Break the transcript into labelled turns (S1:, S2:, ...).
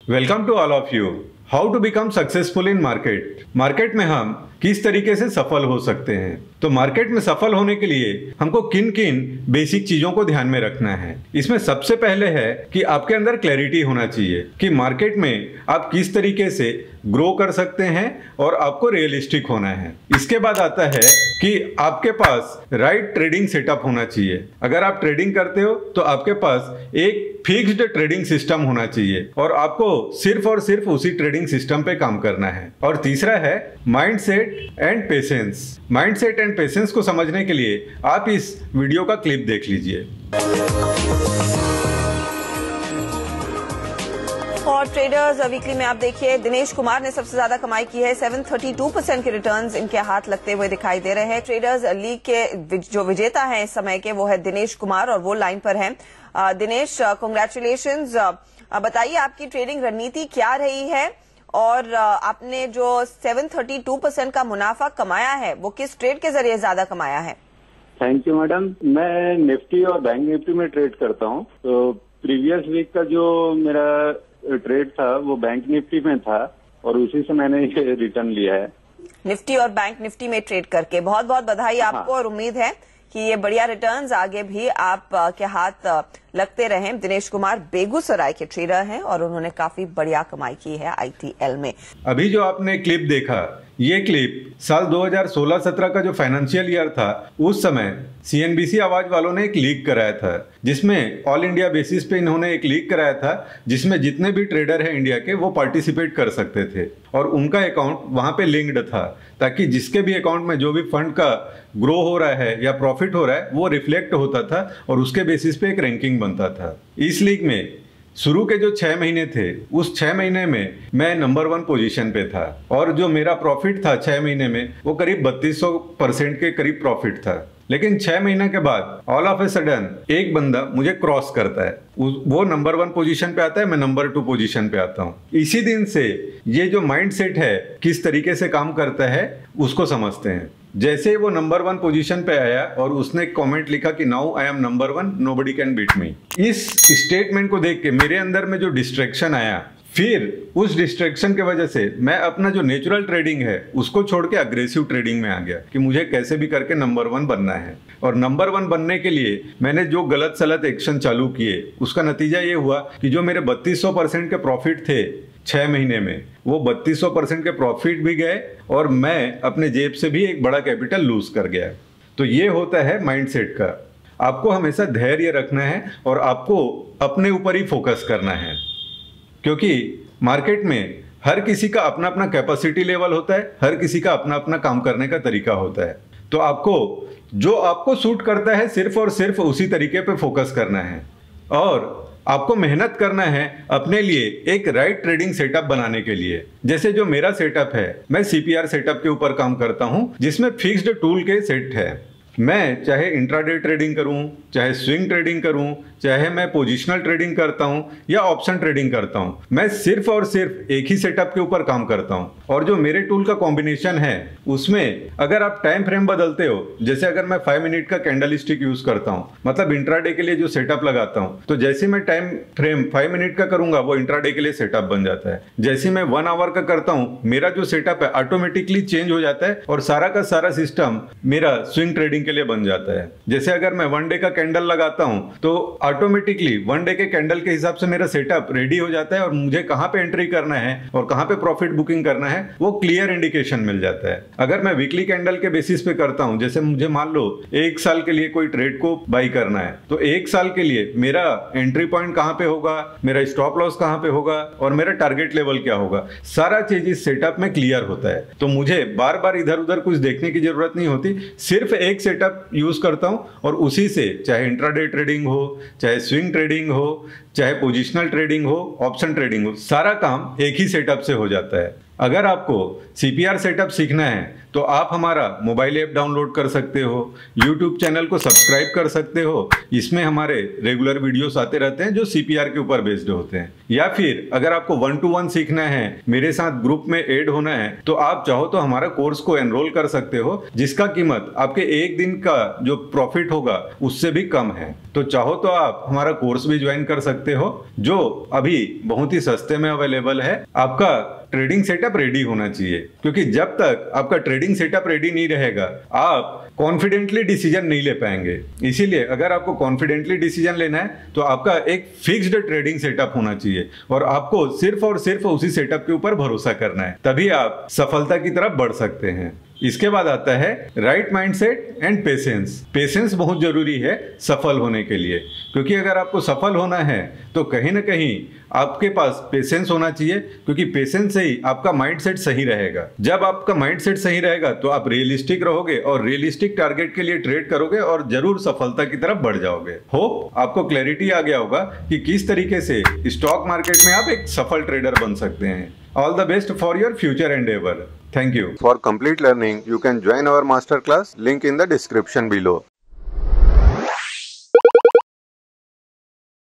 S1: Welcome to all of you. How to become successful in market. Market में हम किस तरीके से सफल हो सकते हैं। तो मार्केट में सफल होने के लिए हमको किन किन बेसिक चीजों को ध्यान में रखना है। इसमें सबसे पहले है कि आपके अंदर क्लैरिटी होना चाहिए कि मार्केट में आप किस तरीके से ग्रो कर सकते हैं और आपको रियलिस्टिक होना है। इसके बाद आता है कि आपके पास राइट ट्रेडिंग सेटअप होना चाहिए। अगर आप ट्रेडिंग करते हो तो आपके पास एक फिक्स्ड ट्रेडिंग सिस्टम होना चाहिए और आपको सिर्फ और सिर्फ उसी ट्रेडिंग सिस्टम पे काम करना है। और तीसरा है mindset and patience. Mindset and patience को समझने के लिए आप इस वीडियो का क्लिप देख लीजिए।
S2: और ट्रेडर्स वीकली में आप देखिए दिनेश कुमार ने सबसे ज्यादा कमाई की है। 732% के रिटर्न्स इनके हाथ लगते हुए दिखाई दे रहे हैं। ट्रेडर्स लीग के जो विजेता हैं इस समय के वो है दिनेश कुमार और वो लाइन पर हैं। दिनेश, कांग्रेचुलेशंस। बताइए आपकी ट्रेडिंग रणनीति क्या रही है और आपने जो 732% का मुनाफा कमाया है वो किस ट्रेड के जरिए ज्यादा कमाया है?
S3: Thank you madam. मैं निफ्टी और बैंक निफ्टी में ट्रेड करता हूँ। तो प्रीवियस वीक का जो मेरा ट्रेड था वो बैंक निफ्टी में था और उसी से मैंने ये रिटर्न लिया है।
S2: निफ्टी और बैंक निफ्टी में ट्रेड करके बहुत बहुत बधाई आपको। और उम्मीद है कि ये बढ़िया रिटर्न्स आगे भी आप के हाथ लगते रहें। दिनेश कुमार बेगूसराय के ट्रेडर हैं और उन्होंने काफी बढ़िया कमाई की है ITL में।
S1: अभी जो आपने क्लिप देखा, ये क्लिप साल 2016-17 का जो फाइनेंशियल ईयर था उस समय CNBC आवाज वालों ने एक लीक कराया था, जिसमें ऑल इंडिया बेसिस पे इन्होंने एक लीक कराया था जिसमें जितने भी ट्रेडर हैं इंडिया के वो पार्टिसिपेट कर सकते थे और उनका अकाउंट वहां पे लिंक्ड था, ताकि जिसके भी अकाउंट में जो भी फंड का ग्रो हो रहा है या प्रॉफिट हो रहा है वो रिफ्लेक्ट होता था और उसके बेसिस पे एक रैंकिंग बनता था। इस लीग में शुरू के जो 6 महीने थे उस 6 महीने में मैं नंबर 1 पोजीशन पे था और जो मेरा प्रॉफिट था 6 महीने में वो करीब 3200% के करीब प्रॉफिट था। लेकिन 6 महीने के बाद ऑल ऑफ ए सडन एक बंदा मुझे क्रॉस करता है, वो नंबर 1 पोजीशन पे आता है, मैं नंबर 2 पोजीशन पे आता हूँ। इसी दिन से ये जो माइंडसेट है किस तरीके से काम करता है उसको समझते हैं। जैसे वो नंबर 1 पोजीशन पे आया और उसने एक कमेंट लिखा कि now I am number 1, nobody can beat me. इस स्टेटमेंट को देख के मेरे अंदर में जो डिस्ट्रैक्शन आया, फिर उस डिस्ट्रैक्शन के वजह से मैं अपना जो नेचुरल ट्रेडिंग है उसको छोड़ के अग्रेसिव ट्रेडिंग में आ गया कि मुझे कैसे भी करके नंबर 1 बनना है। और नंबर 1 बनने के लिए मैंने जो गलत सलत एक्शन चालू किए उसका नतीजा ये हुआ कि जो मेरे 3200% के प्रॉफिट थे 6 महीने में, वो 3200% के प्रॉफिट भी गए और मैं अपने जेब से भी एक बड़ा कैपिटल लूज कर गया। तो ये होता है माइंडसेट का। आपको हमेशा धैर्य रखना है और आपको अपने ऊपर ही फोकस करना है, क्योंकि मार्केट में हर किसी का अपना अपना कैपेसिटी लेवल होता है, हर किसी का अपना अपना काम करने का तरीका होता है। तो आपको जो आपको सूट करता है सिर्फ और सिर्फ उसी तरीके पे फोकस करना है और आपको मेहनत करना है अपने लिए एक राइट ट्रेडिंग सेटअप बनाने के लिए। जैसे जो मेरा सेटअप है, मैं CPR सेटअप के ऊपर काम करता हूं जिसमें फिक्स्ड टूल के सेट है। मैं चाहे इंट्राडे ट्रेडिंग करूं, चाहे स्विंग ट्रेडिंग करूं, चाहे मैं पोजिशनल ट्रेडिंग करता हूं या ऑप्शन ट्रेडिंग करता हूं, मैं सिर्फ और सिर्फ एक ही सेटअप के ऊपर काम करता हूं। और जो मेरे टूल का कॉम्बिनेशन है उसमें अगर आप टाइम फ्रेम बदलते हो, जैसे अगर मैं 5 मिनट का कैंडल स्टिक यूज करता हूं, मतलब इंट्राडे के लिए जो सेटअप लगाता हूं, तो जैसे मैं टाइम फ्रेम 5 मिनट का करूंगा वो इंट्राडे के लिए सेटअप बन जाता है। जैसे मैं 1 आवर का करता हूं, मेरा जो सेटअप है ऑटोमेटिकली चेंज हो जाता है और सारा का सारा सिस्टम मेरा स्विंग ट्रेडिंग के लिए बन जाता है। जैसे अगर मैं 1 डे का कैंडल लगाता हूं तो ऑटोमेटिकली 1 डे के कैंडल के हिसाब से मेरा सेटअप रेडी हो जाता है और मुझे कहां पे एंट्री करना है और कहां पे प्रॉफिट बुकिंग करना है वो क्लियर इंडिकेशन मिल जाता है। अगर मैं वीकली कैंडल के बेसिस पे करता हूं, जैसे मुझे मान लो 1 साल के लिए कोई ट्रेड को बाई करना है, तो 1 साल के लिए मेरा एंट्री पॉइंट कहां पे होगा, मेरा स्टॉप लॉस कहां पे होगा और मेरा टारगेट लेवल क्या होगा, सारा चीज इस सेटअप में क्लियर होता है। तो मुझे बार बार इधर उधर कुछ देखने की जरूरत नहीं होती, सिर्फ एक सेटअप यूज करता हूं और उसी से चाहे इंट्राडे ट्रेडिंग हो, चाहे स्विंग ट्रेडिंग हो, चाहे पोजिशनल ट्रेडिंग हो, ऑप्शन ट्रेडिंग हो, सारा काम एक ही सेटअप से हो जाता है। अगर आपको CPR सेटअप सीखना है तो आप हमारा मोबाइल ऐप डाउनलोड कर सकते हो, YouTube चैनल को सब्सक्राइब कर सकते हो, इसमें हमारे रेगुलर वीडियोस आते रहते हैं जो CPR के ऊपर बेस्ड होते हैं। या फिर अगर आपको 1-to-1 सीखना है, मेरे साथ ग्रुप में ऐड होना है, तो आप चाहो तो हमारा कोर्स को एनरोल कर सकते हो, जिसका कीमत आपके एक दिन का जो प्रॉफिट होगा उससे भी कम है। तो चाहो तो आप हमारा कोर्स भी ज्वाइन कर सकते हो, जो अभी बहुत ही सस्ते में अवेलेबल है। आपका ट्रेडिंग सेटअप रेडी होना चाहिए, क्योंकि जब तक आपका ट्रेडिंग सेटअप रेडी नहीं रहेगा आप कॉन्फिडेंटली डिसीजन नहीं ले पाएंगे। इसीलिए अगर आपको कॉन्फिडेंटली डिसीजन लेना है तो आपका एक फिक्स्ड ट्रेडिंग सेटअप होना चाहिए और आपको सिर्फ और सिर्फ उसी सेटअप के ऊपर भरोसा करना है, तभी आप सफलता की तरफ बढ़ सकते हैं। इसके बाद आता है right mindset and patience. Patience बहुत जरूरी है सफल होने के लिए, क्योंकि अगर आपको सफल होना है तो कहीं ना कहीं आपके पास पेशेंस होना चाहिए, क्योंकि पेशेंस से ही आपका माइंडसेट सही रहेगा। जब आपका माइंडसेट सही रहेगा तो आप रियलिस्टिक रहोगे और रियलिस्टिक टारगेट के लिए ट्रेड करोगे और जरूर सफलता की तरफ बढ़ जाओगे। होप आपको क्लैरिटी आ गया होगा कि किस तरीके से स्टॉक मार्केट में आप एक सफल ट्रेडर बन सकते हैं। All the best for your future endeavor. Thank you.
S4: For complete learning, you can join our masterclass. Link in the description below.